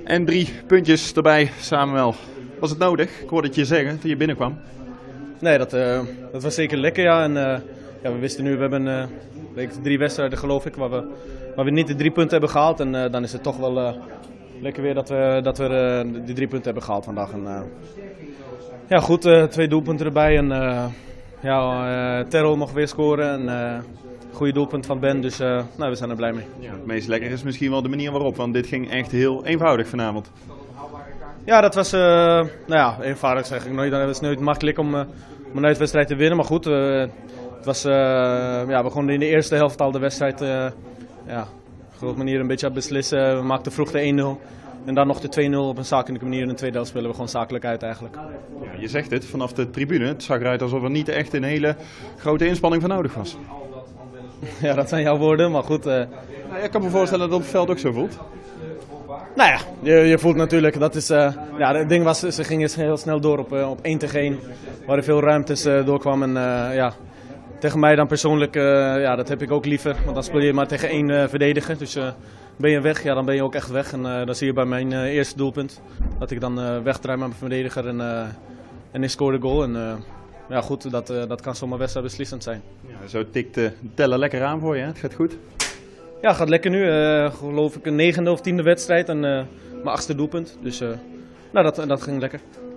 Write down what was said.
En 3 puntjes erbij, Samuel. Was het nodig? Ik hoorde het je zeggen toen je binnenkwam. Nee, dat was zeker lekker, ja. En ja, we wisten nu, we hebben 3 wedstrijden geloof ik, waar we niet de 3 punten hebben gehaald. En dan is het toch wel lekker weer dat we die 3 punten hebben gehaald vandaag. En, ja goed, 2 doelpunten erbij en Terrell mocht weer scoren. En, goede doelpunt van Ben, dus nou, we zijn er blij mee. Ja, het meest lekker is misschien wel de manier waarop, want dit ging echt heel eenvoudig vanavond. Ja, dat was nou ja, eenvoudig zeg ik nooit. Het is nooit makkelijk om een uitwedstrijd te winnen, maar goed. Het was, ja, we begonnen in de eerste helft al de wedstrijd ja, op een grote manier een beetje aan het beslissen. We maakten vroeg de 1-0 en dan nog de 2-0 op een zakelijke manier. In de tweede helft spelen we gewoon zakelijk uit eigenlijk. Ja, je zegt het, vanaf de tribune. Het zag eruit alsof er niet echt een hele grote inspanning voor nodig was. Ja, dat zijn jouw woorden, maar goed. Nou, ik kan me voorstellen dat het op het veld ook zo voelt. Nou ja, je voelt natuurlijk, dat is, ja, het ding was, ze gingen heel snel door op 1 tegen 1, waar er veel ruimtes doorkwam. En ja, tegen mij dan persoonlijk, ja, dat heb ik ook liever, want dan speel je maar tegen 1 verdediger. Dus ben je weg, ja, dan ben je ook echt weg. En dan zie je bij mijn eerste doelpunt, dat ik dan wegdraai met mijn verdediger en ik scoor de goal. En ja goed, dat kan zomaar wedstrijdbeslissend zijn. Ja, zo tikt de teller lekker aan voor je, hè? Het gaat goed. Ja, het gaat lekker nu. Geloof ik een 9e of 10e wedstrijd en mijn 8e doelpunt. Dus nou, dat ging lekker.